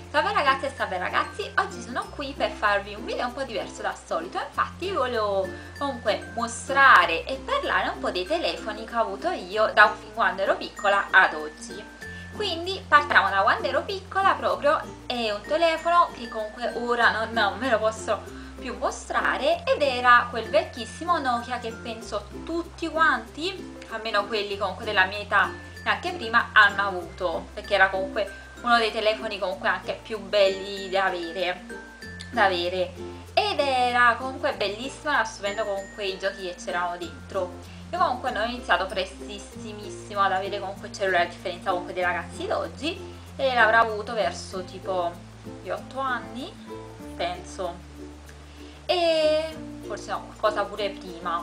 Salve ragazze e salve ragazzi, oggi sono qui per farvi un video un po' diverso dal solito. Infatti volevo comunque mostrare e parlare un po' dei telefoni che ho avuto io da quando ero piccola ad oggi. Quindi partiamo da quando ero piccola proprio. È un telefono che comunque ora non me lo posso più mostrare, ed era quel vecchissimo Nokia che penso tutti quanti, almeno quelli comunque della mia età e anche prima, hanno avuto, perché era comunque uno dei telefoni comunque anche più belli da avere, ed era comunque bellissimo, era stupendo comunque i giochi che c'erano dentro. Io comunque non ho iniziato prestissimissimo ad avere comunque il cellulare, a differenza comunque dei ragazzi d'oggi, e l'avrò avuto verso tipo gli 8 anni penso, e forse no, qualcosa pure prima.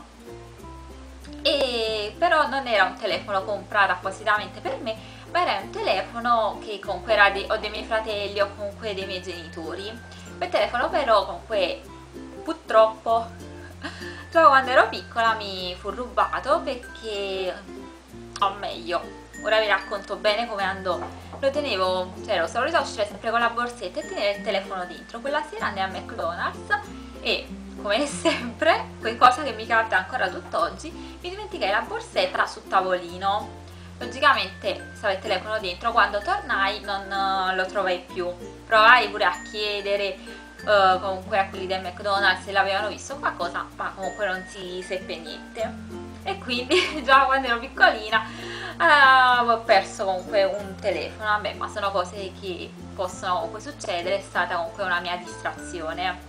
E però non era un telefono comprato appositamente per me, ma era un telefono che comunque era o dei miei fratelli o comunque dei miei genitori. Quel telefono però comunque purtroppo già quando ero piccola mi fu rubato, perché, o meglio, ora vi racconto bene come andò. Lo tenevo, cioè ero solita uscire sempre con la borsetta e tenere il telefono dentro. Quella sera andai a McDonald's e, come sempre, qualcosa che mi capita ancora tutt'oggi, mi dimenticai la borsetta sul tavolino. Logicamente stava il telefono dentro, quando tornai non lo trovai più. Provai pure a chiedere comunque a quelli del McDonald's se l'avevano visto qualcosa, ma comunque non si seppe niente. E quindi già quando ero piccolina ho perso comunque un telefono. Vabbè, ma sono cose che possono comunque succedere, è stata comunque una mia distrazione.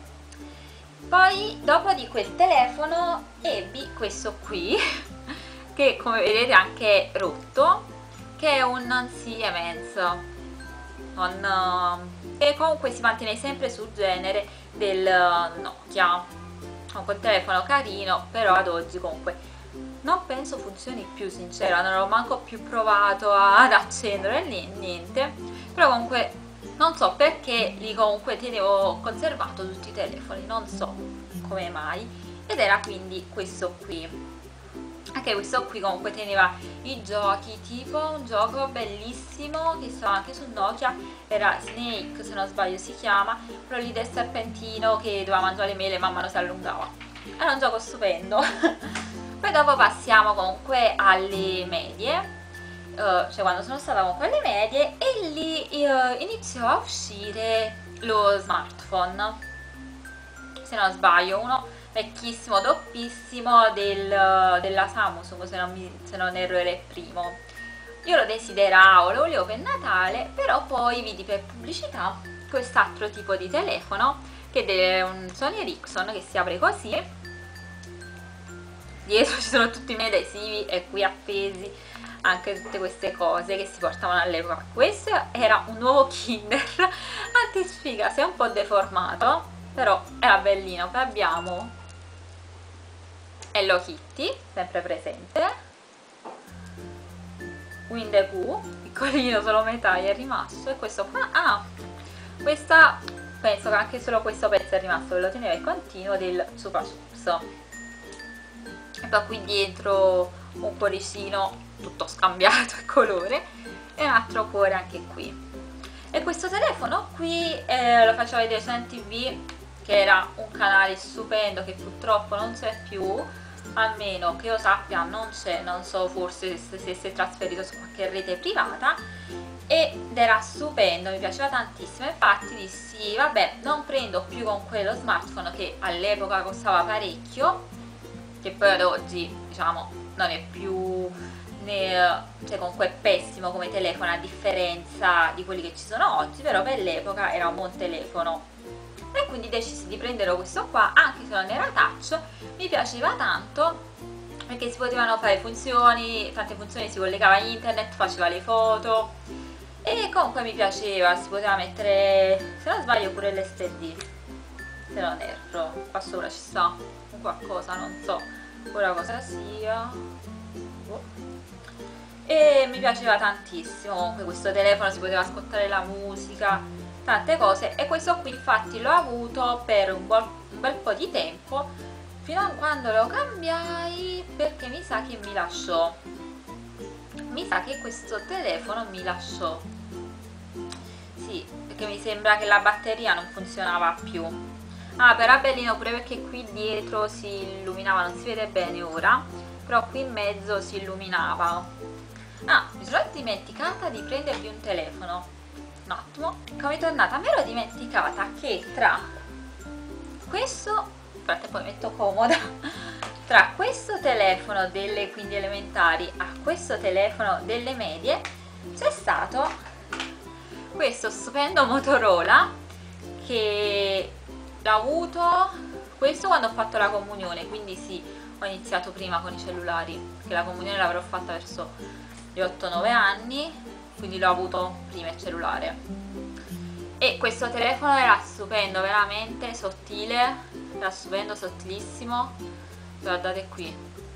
Poi dopo di quel telefono ebbi questo qui che come vedete anche è rotto, che è un Siemens, e comunque si mantiene sempre sul genere del Nokia. Comunque un telefono carino, però ad oggi comunque non penso funzioni più, sincera, non ho manco più provato ad accendere niente, però comunque non so perché li comunque tenevo conservato tutti i telefoni, non so come mai, ed era quindi questo qui. Anche questo qui comunque teneva i giochi, tipo un gioco bellissimo che stava anche su Nokia, era Snake se non sbaglio si chiama, quello lì del serpentino che doveva mangiare le mele, man mano si allungava. Era un gioco stupendo. Poi dopo passiamo comunque alle medie, cioè quando sono stata comunque alle medie, e lì iniziò a uscire lo smartphone, se non sbaglio, uno vecchissimo, doppissimo della Samsung, se non erro era il primo. Io lo desideravo, lo volevo per Natale, però poi vidi per pubblicità quest'altro tipo di telefono, che è un Sony Ericsson, che si apre così. Dietro ci sono tutti i miei adesivi e qui appesi anche tutte queste cose che si portavano all'epoca. Questo era un nuovo Kinder antisfiga, si è un po' deformato, però era bellino. Poi abbiamo Hello Kitty, sempre presente, Winnie the Pooh, piccolino, solo metà è rimasto, e questo qua, questa, penso che anche solo questo pezzo è rimasto, ve lo teneva il continuo del Chupa Chups. E poi qui dietro un cuoricino tutto scambiato il colore, e un altro cuore anche qui. E questo telefono qui lo faccio vedere su NTV, che era un canale stupendo che purtroppo non c'è più, almeno che io sappia non c'è, non so, forse se si è trasferito su qualche rete privata, ed era stupendo, mi piaceva tantissimo. Infatti dissi vabbè, non prendo più con quello smartphone che all'epoca costava parecchio, che poi ad oggi diciamo non è più cioè comunque è pessimo come telefono a differenza di quelli che ci sono oggi, però per l'epoca era un buon telefono. E quindi decisi di prendere questo qua, anche se non era touch. Mi piaceva tanto perché si potevano fare funzioni, tante funzioni, si collegava a internet, faceva le foto, e comunque mi piaceva, si poteva mettere, se non sbaglio, pure l'SD, se non erro, qua sopra ci sta un qualcosa, non so ora cosa sia. E mi piaceva tantissimo, comunque questo telefono si poteva ascoltare la musica, tante cose. E questo qui infatti l'ho avuto per un bel po' di tempo, fino a quando lo cambiai, perché mi sa che mi lasciò, mi sa che questo telefono mi lasciò, sì, perché mi sembra che la batteria non funzionava più. Ah, però è bellino pure perché qui dietro si illuminava, non si vede bene ora, però qui in mezzo si illuminava. Ah, mi sono dimenticata di prendervi un telefono. Un attimo, come è tornata? Mi ero dimenticata che tra questo, aspetta, poi metto comoda, tra questo telefono delle quindi elementari a questo telefono delle medie c'è stato questo stupendo Motorola che l'ho avuto questo quando ho fatto la comunione, quindi sì, ho iniziato prima con i cellulari, che la comunione l'avrò fatta verso gli 8-9 anni, quindi l'ho avuto prima il cellulare. E questo telefono era stupendo, veramente sottile, era stupendo, sottilissimo. Guardate qui,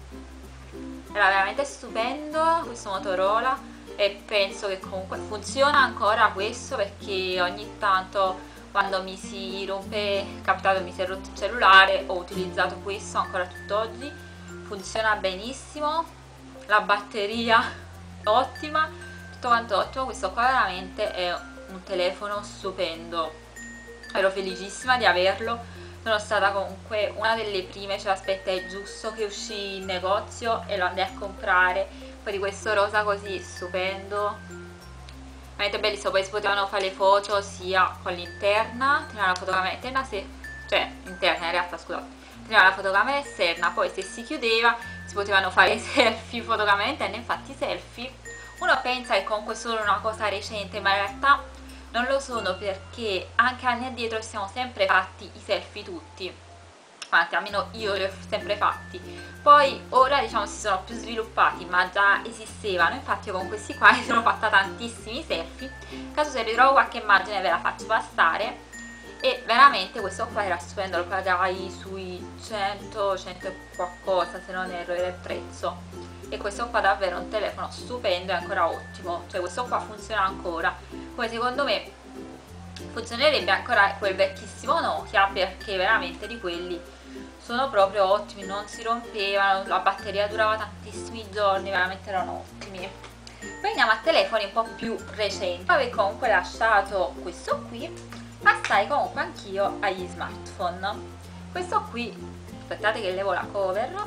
era veramente stupendo questo Motorola e penso che comunque funziona ancora questo, perché ogni tanto quando mi si rompe, è capitato, mi si è rotto il cellulare, ho utilizzato questo ancora tutt'oggi, funziona benissimo, la batteria ottima, tutto quanto ottimo. Questo qua veramente è un telefono stupendo, ero felicissima di averlo. Sono stata comunque una delle prime, cioè aspettai giusto che uscì in negozio e lo andai a comprare, poi di questo rosa così stupendo, veramente bellissimo. Poi si potevano fare le foto sia con l'interna, teneva la fotocamera interna, cioè interna in realtà, scusate, teneva la fotocamera esterna, poi se si chiudeva si potevano fare selfie, fotocamera interna. Infatti i selfie uno pensa che comunque è solo una cosa recente, ma in realtà non lo sono, perché anche anni addietro ci siamo sempre fatti i selfie tutti, anzi almeno io li ho sempre fatti. Poi ora diciamo si sono più sviluppati, ma già esistevano, infatti io con questi qua mi sono fatta tantissimi selfie. In caso se ritrovo qualche immagine ve la faccio passare. E veramente questo qua era stupendo, lo pagai sui 100 e qualcosa se non erro era il prezzo. E questo qua davvero è un telefono stupendo e ancora ottimo, cioè questo qua funziona ancora, come secondo me funzionerebbe ancora quel vecchissimo Nokia, perché veramente di quelli sono proprio ottimi, non si rompevano, la batteria durava tantissimi giorni, veramente erano ottimi. Poi andiamo a telefoni un po' più recenti. Poi comunque lasciato questo qui, passai comunque anch'io agli smartphone. Questo qui, aspettate che levo la cover,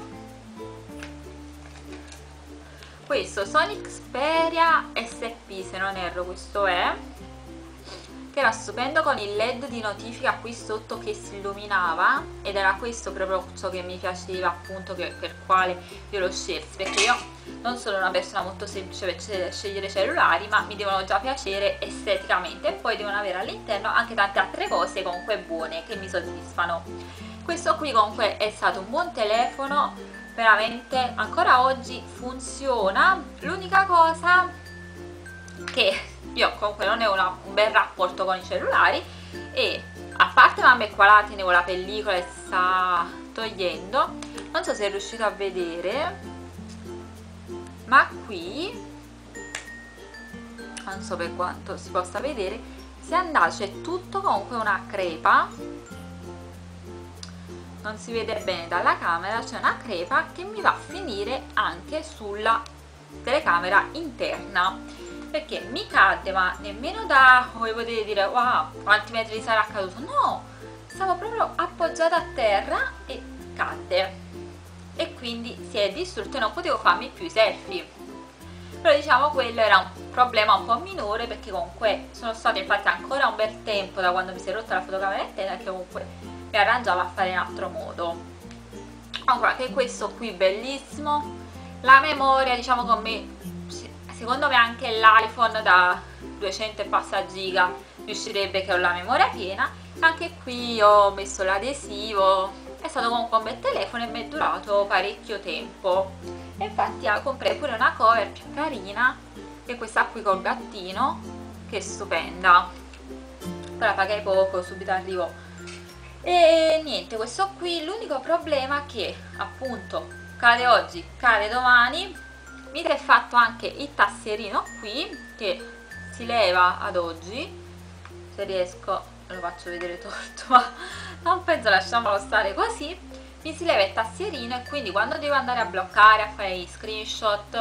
questo Sony Xperia SP se non erro, questo è, che era stupendo con il led di notifica qui sotto che si illuminava, ed era questo proprio ciò che mi piaceva, appunto, per quale io lo scelsi, perché io non sono una persona molto semplice per scegliere cellulari, ma mi devono già piacere esteticamente e poi devono avere all'interno anche tante altre cose comunque buone che mi soddisfano. Questo qui comunque è stato un buon telefono, veramente ancora oggi funziona. L'unica cosa che io comunque non ho un bel rapporto con i cellulari, e a parte mamma qua la tenevo la pellicola e sta togliendo, non so se è riuscito a vedere, ma qui non so per quanto si possa vedere, si è andato, c'è tutto comunque una crepa, non si vede bene dalla camera, c'è una crepa che mi va a finire anche sulla telecamera interna, perché mi cadde, ma nemmeno da, come potete dire, wow, quanti metri sarà caduto, no, stavo proprio appoggiata a terra e cadde, e quindi si è distrutto e non potevo farmi più i selfie. Però diciamo quello era un problema un po' minore, perché comunque sono stata infatti ancora un bel tempo da quando mi si è rotta la fotocamera interna che comunque mi arrangiavo a fare in altro modo. Comunque anche questo qui bellissimo, la memoria diciamo con me, secondo me anche l'iPhone da 200 e passa giga riuscirebbe, che ho la memoria piena. Anche qui ho messo l'adesivo, è stato comunque un bel telefono e mi è durato parecchio tempo. E infatti comprei pure una cover più carina, che è questa qui col gattino, che è stupenda, poi la pagai poco, subito arrivo. E niente, questo qui, l'unico problema è che appunto cade oggi, cade domani. Mi si è fatto anche il tastierino qui che si leva ad oggi, se riesco lo faccio vedere torto, ma non penso, lasciamolo stare così. Mi si leva il tastierino e quindi quando devo andare a bloccare, a fare gli screenshot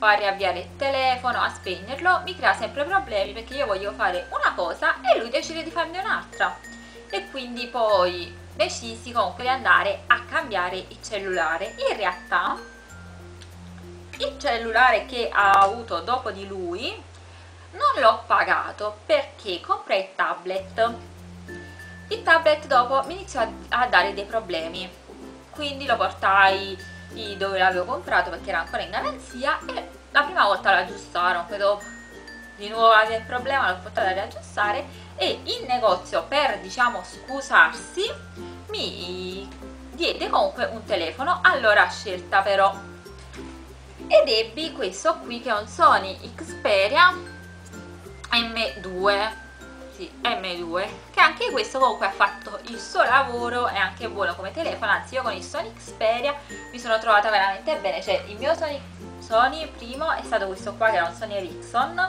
o a riavviare il telefono, a spegnerlo, mi crea sempre problemi perché io voglio fare una cosa e lui decide di farne un'altra, e quindi poi decisi comunque di andare a cambiare il cellulare. In realtà il cellulare che ha avuto dopo di lui non l'ho pagato perché comprai il tablet. Il tablet dopo mi iniziò a dare dei problemi, quindi lo portai dove l'avevo comprato perché era ancora in garanzia, e la prima volta lo aggiustarono, poi dopo di nuovo aveva il problema, l'ho portato a riaggiustare, e il negozio, per diciamo scusarsi, mi diede comunque un telefono all'ora scelta però, ed ebbi questo qui che è un Sony Xperia M2, sì, M2, che anche questo comunque ha fatto il suo lavoro, è anche buono come telefono. Anzi, io con il Sony Xperia mi sono trovata veramente bene, cioè il mio Sony primo è stato questo qua che era un Sony Ericsson,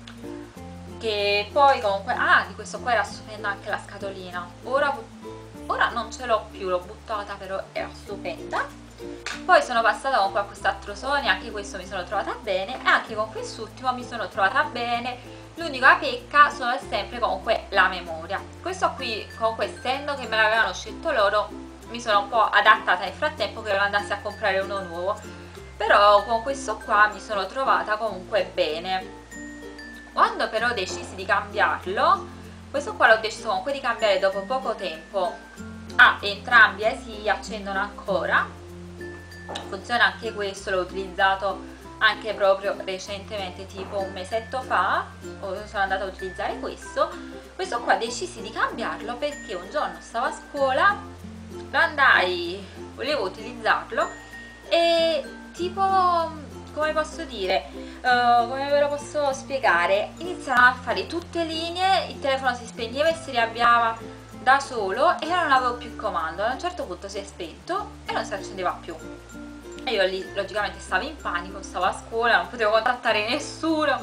che poi comunque, di questo qua era stupenda anche la scatolina, ora non ce l'ho più, l'ho buttata, però era stupenda. Poi sono passata comunque a quest'altro Sony, anche questo mi sono trovata bene, e anche con quest'ultimo mi sono trovata bene. L'unica pecca sono sempre comunque la memoria. Questo qui comunque, essendo che me l'avevano scelto loro, mi sono un po' adattata nel frattempo che lo andassi a comprare uno nuovo, però con questo qua mi sono trovata comunque bene. Quando però decisi di cambiarlo, questo qua l'ho deciso comunque di cambiare dopo poco tempo. Entrambi si accendono ancora, funziona anche questo, l'ho utilizzato anche proprio recentemente, tipo un mesetto fa sono andata a utilizzare questo qua. Decisi di cambiarlo perché un giorno stavo a scuola, lo andai, volevo utilizzarlo e tipo, come posso dire, come ve lo posso spiegare, iniziano a fare tutte linee, il telefono si spegneva e si riavviava da solo e io non avevo più il comando. A un certo punto si è spento e non si accendeva più, e io lì logicamente stavo in panico, stavo a scuola, non potevo contattare nessuno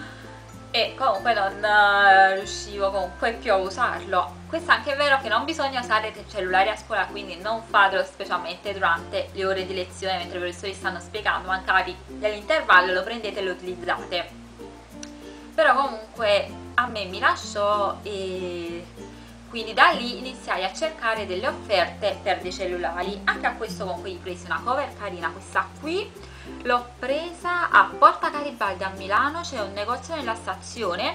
e comunque non riuscivo comunque più a usarlo. Questo anche è vero che non bisogna usare il cellulare a scuola, quindi non fatelo specialmente durante le ore di lezione mentre i professori stanno spiegando, magari nell'intervallo lo prendete e lo utilizzate. Però comunque a me mi lasciò, e quindi da lì iniziai a cercare delle offerte per dei cellulari. Anche a questo comunque gli presi una cover carina, questa qui l'ho presa a Porta Garibaldi a Milano, c'è un negozio nella stazione,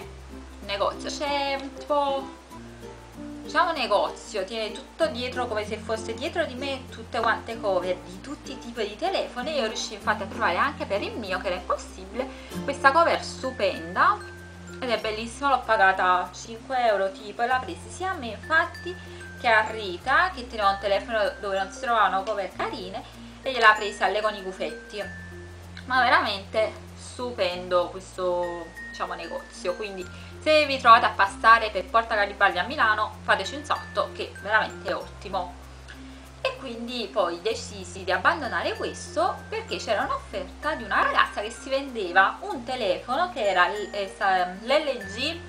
c'è tipo, diciamo, negozio, tiene tutto dietro come se fosse dietro di me tutte quante cover di tutti i tipi di telefoni. Io riuscii infatti a trovare anche per il mio, che era impossibile, questa cover stupenda ed è bellissima. L'ho pagata 5 euro tipo, e l'ha presa sia a me infatti che a Rita, che teneva un telefono dove non si trovavano cover carine, e gliel'ha presa a lei con i cuffetti. Ma veramente stupendo questo, diciamo, negozio. Quindi se vi trovate a passare per Porta Garibaldi a Milano, fateci un salto, che veramente è ottimo. E quindi poi decisi di abbandonare questo perché c'era un'offerta di una ragazza che si vendeva un telefono che era l'LG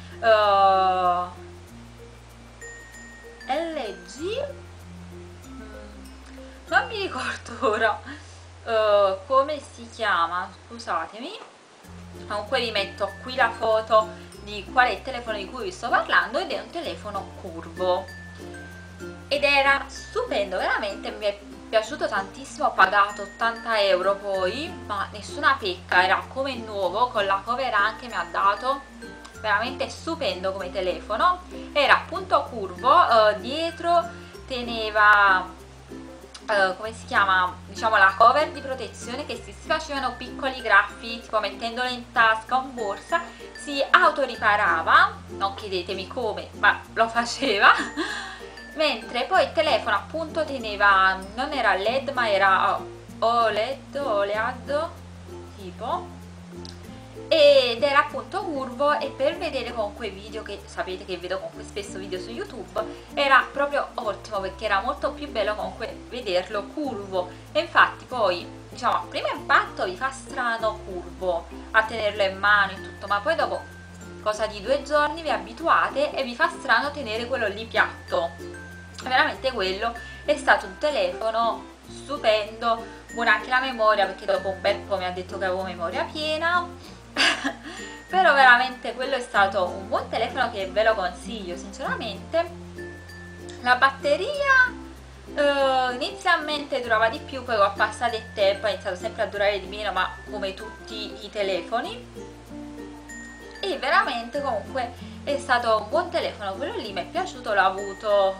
non mi ricordo ora come si chiama, scusatemi. Comunque vi metto qui la foto di qual è il telefono di cui vi sto parlando, ed è un telefono curvo ed era stupendo, veramente mi è piaciuto tantissimo. Ho pagato 80 euro poi, ma nessuna pecca, era come nuovo, con la cover anche mi ha dato, veramente stupendo come telefono. Era appunto curvo, dietro teneva come si chiama, diciamo, la cover di protezione, che se si facevano piccoli graffi, tipo mettendolo in tasca o in borsa, si autoriparava, non chiedetemi come, ma lo faceva. Mentre poi il telefono appunto teneva, non era LED ma era OLED tipo, ed era appunto curvo, e per vedere comunque video, che sapete che vedo comunque spesso video su YouTube, era proprio ottimo perché era molto più bello comunque vederlo curvo. E infatti poi, diciamo, a primo impatto vi fa strano curvo a tenerlo in mano e tutto, ma poi dopo cosa di 2 giorni vi abituate e vi fa strano tenere quello lì piatto. Veramente quello è stato un telefono stupendo, buona anche la memoria, perché dopo un bel po' mi ha detto che avevo memoria piena. Però veramente quello è stato un buon telefono che ve lo consiglio sinceramente. La batteria inizialmente durava di più, poi con passato il tempo ha iniziato sempre a durare di meno, ma come tutti i telefoni, e veramente comunque è stato un buon telefono, quello lì mi è piaciuto, l'ho avuto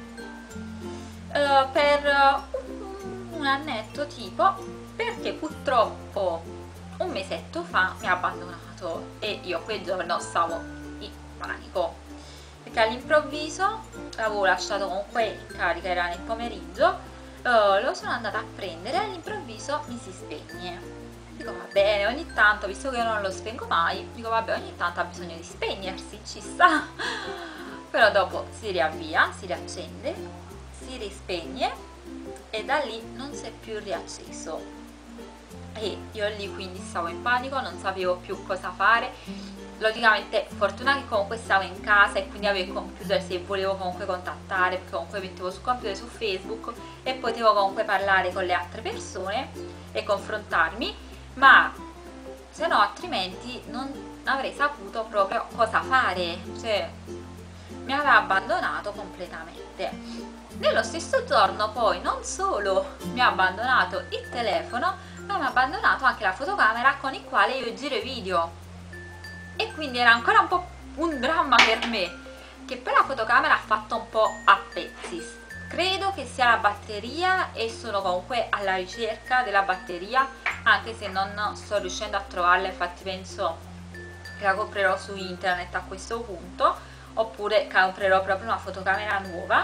per un annetto tipo, perché purtroppo un mesetto fa mi ha abbandonato e io quel giorno stavo in panico, perché all'improvviso l'avevo lasciato comunque in carica, era nel pomeriggio, lo sono andata a prendere e all'improvviso mi si spegne. Dico va bene, ogni tanto, visto che io non lo spengo mai, dico vabbè, ogni tanto ha bisogno di spegnersi, ci sta. Però dopo si riavvia, si riaccende, si rispegne e da lì non si è più riacceso. E io lì quindi stavo in panico, non sapevo più cosa fare. Logicamente fortuna che comunque stavo in casa e quindi avevo il computer se volevo comunque contattare, perché comunque mettevo sul computer su Facebook e potevo comunque parlare con le altre persone e confrontarmi, ma se no altrimenti non avrei saputo proprio cosa fare, cioè mi aveva abbandonato completamente. Nello stesso giorno poi non solo mi ha abbandonato il telefono, ma mi ha abbandonato anche la fotocamera con il quale io giro i video, e quindi era ancora un po' un dramma per me, che poi la fotocamera ha fatto un po' a pezzi. Credo che sia la batteria e sono comunque alla ricerca della batteria, anche se non sto riuscendo a trovarla, infatti penso che la comprerò su internet a questo punto, oppure comprerò proprio una fotocamera nuova.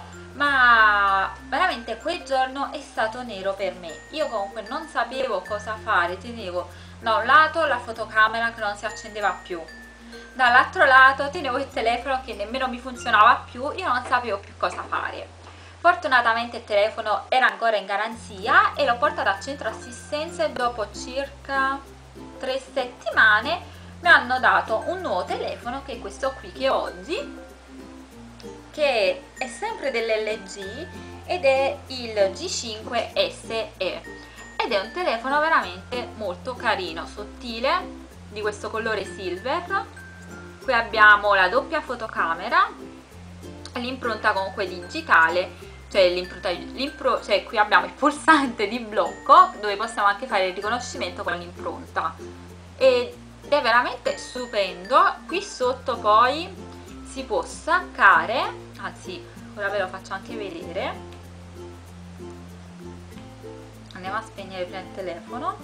Ma veramente quel giorno è stato nero per me, io comunque non sapevo cosa fare, tenevo da un lato la fotocamera che non si accendeva più, dall'altro lato tenevo il telefono che nemmeno mi funzionava più, io non sapevo più cosa fare. Fortunatamente il telefono era ancora in garanzia e l'ho portato al centro assistenza e dopo circa 3 settimane mi hanno dato un nuovo telefono, che è questo qui che ho oggi, che è sempre dell'LG ed è il G5 SE ed è un telefono veramente molto carino, sottile, di questo colore silver. Qui abbiamo la doppia fotocamera, l'impronta comunque digitale, cioè qui abbiamo il pulsante di blocco dove possiamo anche fare il riconoscimento con l'impronta ed è veramente stupendo. Qui sotto poi si può staccare, anzi ora ve lo faccio anche vedere, andiamo a spegnere prima il telefono.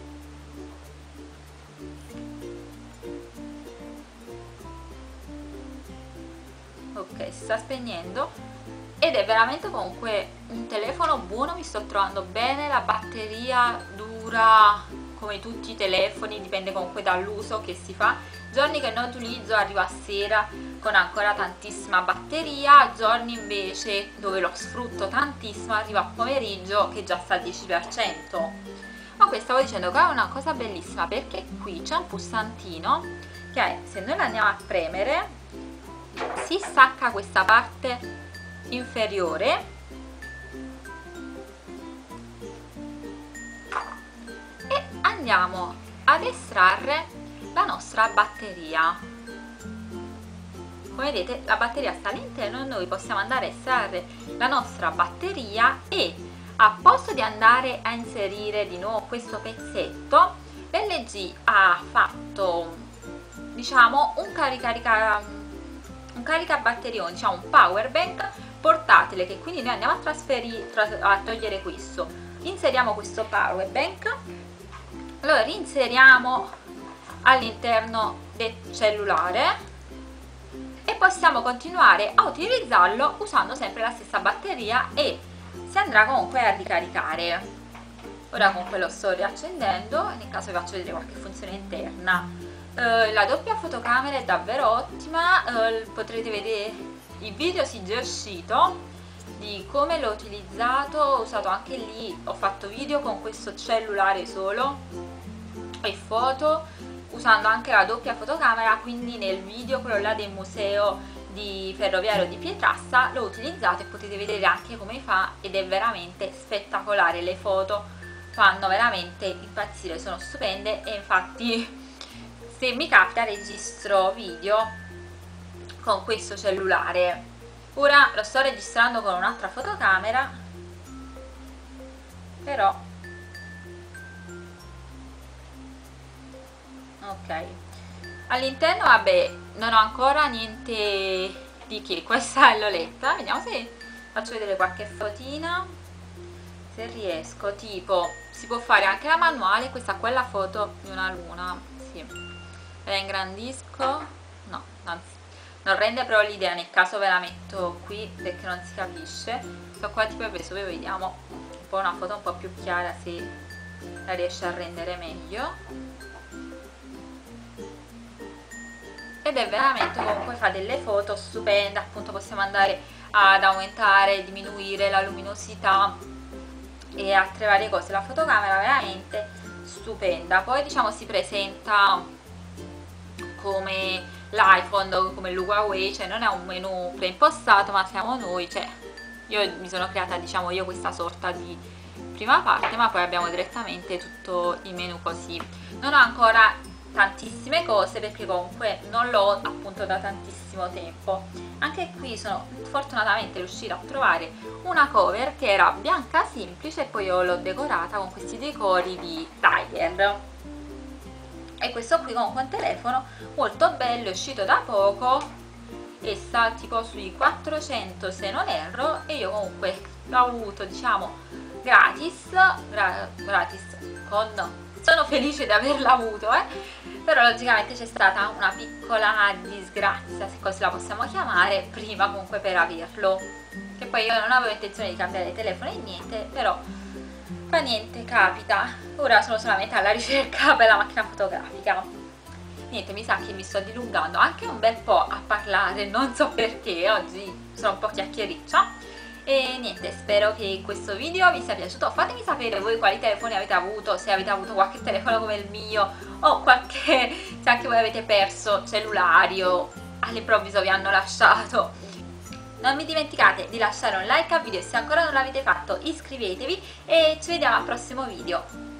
Ok, si sta spegnendo ed è veramente comunque un telefono buono, mi sto trovando bene, la batteria dura come tutti i telefoni, dipende comunque dall'uso che si fa. Giorni che non utilizzo arrivo a sera con ancora tantissima batteria, giorni invece dove lo sfrutto tantissimo arrivo a pomeriggio che già sta al 10%. Ma qui stavo dicendo che è una cosa bellissima, perché qui c'è un pulsantino che se noi lo andiamo a premere si stacca questa parte inferiore e andiamo ad estrarre la nostra batteria. Come vedete la batteria sta all'interno e noi possiamo andare a estrarre la nostra batteria, e a posto di andare a inserire di nuovo questo pezzetto, l'LG ha fatto diciamo un caricabatterione, diciamo un power bank portatile, che quindi noi andiamo a togliere questo, inseriamo questo power bank, lo reinseriamo all'interno del cellulare e possiamo continuare a utilizzarlo usando sempre la stessa batteria e si andrà comunque a ricaricare. Ora comunque lo sto riaccendendo, nel caso vi faccio vedere qualche funzione interna. La doppia fotocamera è davvero ottima, potrete vedere il video si è già uscito di come l'ho utilizzato, ho usato anche lì, ho fatto video con questo cellulare solo e foto usando anche la doppia fotocamera, quindi nel video quello là del museo di Ferroviario di Pietrassa, l'ho utilizzato e potete vedere anche come fa ed è veramente spettacolare, le foto fanno veramente impazzire, sono stupende e infatti se mi capita registro video con questo cellulare. Ora lo sto registrando con un'altra fotocamera, però ok, all'interno vabbè non ho ancora niente di che, questa è l'oletta, vediamo se faccio vedere qualche fotina, se riesco, tipo si può fare anche la manuale, questa qua è la foto di una luna, sì, la ingrandisco, no, anzi non rende però l'idea, nel caso ve la metto qui perché non si capisce, sto qua tipo adesso vediamo un po' una foto un po' più chiara se la riesce a rendere meglio. Ed è veramente, comunque fa delle foto stupende, appunto possiamo andare ad aumentare, diminuire la luminosità e altre varie cose, la fotocamera veramente stupenda. Poi diciamo si presenta come l'iPhone, come il Huawei, cioè non è un menu preimpostato ma siamo noi, cioè io mi sono creata diciamo io questa sorta di prima parte, ma poi abbiamo direttamente tutto il menu così. Non ho ancora tantissime cose perché comunque non l'ho appunto da tantissimo tempo. Anche qui sono fortunatamente riuscita a trovare una cover che era bianca semplice e poi io l'ho decorata con questi decori di Tiger. E questo qui comunque è un telefono molto bello, è uscito da poco e sta tipo sui 400 se non erro, e io comunque l'ho avuto diciamo gratis sono felice di averla avuto, però logicamente c'è stata una piccola disgrazia, se così la possiamo chiamare, prima comunque per averlo, che poi io non avevo intenzione di cambiare telefono e niente, però fa niente, capita. Ora sono solamente alla ricerca per la macchina fotografica. Niente, mi sa che mi sto dilungando anche un bel po' a parlare, non so perché, oggi sono un po' chiacchiericcia. E niente, spero che questo video vi sia piaciuto, fatemi sapere voi quali telefoni avete avuto, se avete avuto qualche telefono come il mio o qualche, se anche voi avete perso cellulari o all'improvviso vi hanno lasciato. Non vi dimenticate di lasciare un like al video, se ancora non l'avete fatto iscrivetevi e ci vediamo al prossimo video.